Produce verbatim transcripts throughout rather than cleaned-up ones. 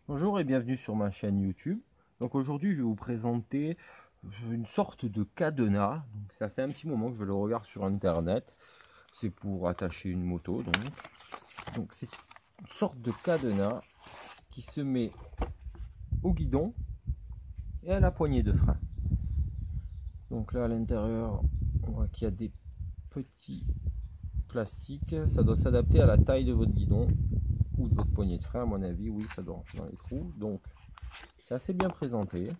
Bonjour et bienvenue sur ma chaîne YouTube. Donc aujourd'hui je vais vous présenter une sorte de cadenas. Donc, ça fait un petit moment que je le regarde sur internet. C'est pour attacher une moto. Donc donc c'est une sorte de cadenas qui se met au guidon et à la poignée de frein. Donc là à l'intérieur on voit qu'il y a des petits plastiques. Ça doit s'adapter à la taille de votre guidon ou de votre poignée de frein, à mon avis. Oui, ça doit rentrer dans les trous. Donc c'est assez bien présenté.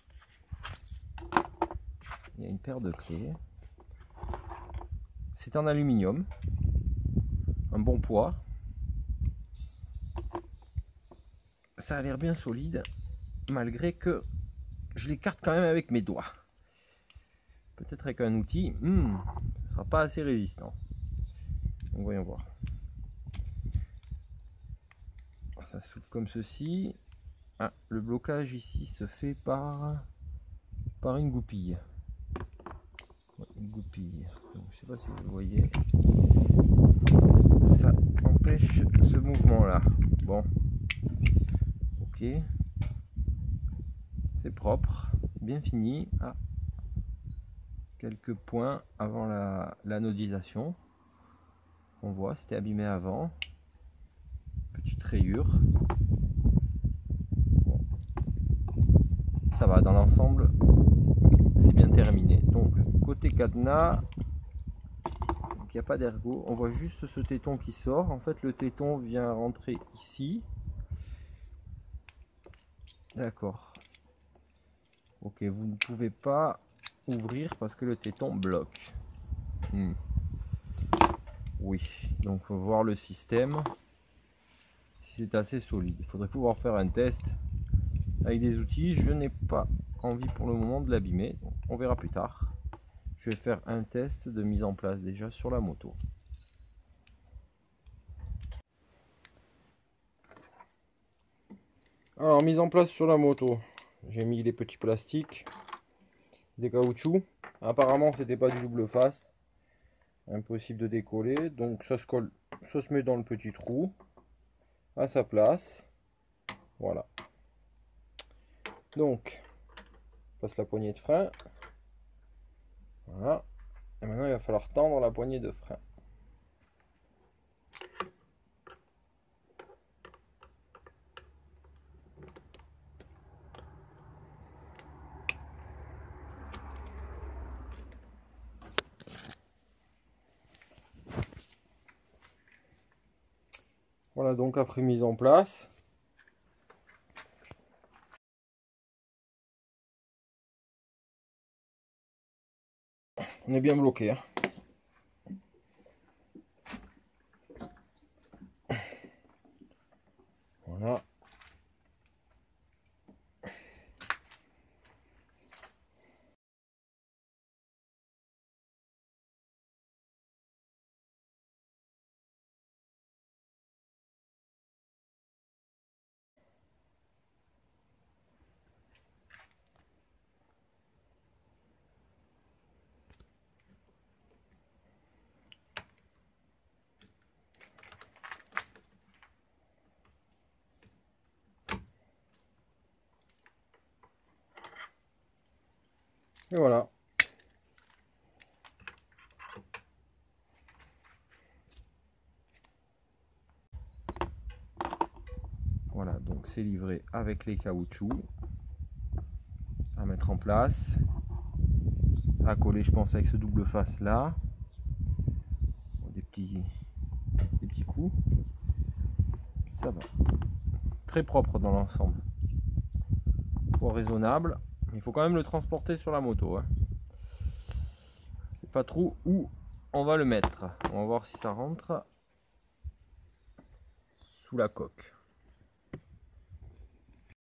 Il y a une paire de clés. C'est en aluminium. Un bon poids. Ça a l'air bien solide, malgré que je l'écarte quand même avec mes doigts. Peut-être avec un outil, hmm, ça ne sera pas assez résistant. Donc voyons voir. Ça s'ouvre comme ceci. Ah, le blocage ici se fait par, par une goupille. Une goupille. Donc, je ne sais pas si vous voyez. Ça empêche ce mouvement-là. Bon. Ok. C'est propre. C'est bien fini. Ah. Quelques points avant la, la nodisation. On voit, c'était abîmé avant. Petite rayure. Bon. Ça va, dans l'ensemble, c'est bien terminé. Donc, côté cadenas, il n'y a pas d'ergot. On voit juste ce téton qui sort. En fait, le téton vient rentrer ici. D'accord. Ok, vous ne pouvez pas ouvrir parce que le téton bloque. Hmm. Oui, donc faut voir le système. Si c'est assez solide. Il faudrait pouvoir faire un test avec des outils. Je n'ai pas envie pour le moment de l'abîmer. On verra plus tard. Je vais faire un test de mise en place déjà sur la moto. Alors, mise en place sur la moto. J'ai mis les petits plastiques, des caoutchoucs. Apparemment, c'était pas du double face. Impossible de décoller. Donc, ça se colle, ça se met dans le petit trou à sa place. Voilà. Donc, on passe la poignée de frein. Voilà. Et maintenant, il va falloir tendre la poignée de frein. Voilà, donc après mise en place. On est bien bloqué. Hein. Voilà. Et voilà. Voilà, donc c'est livré avec les caoutchoucs à mettre en place, à coller, je pense, avec ce double face là, des petits, des petits coups. Ça va. Très propre dans l'ensemble. Poids raisonnable. Il faut quand même le transporter sur la moto. Hein. C'est pas trop où on va le mettre. On va voir si ça rentre sous la coque.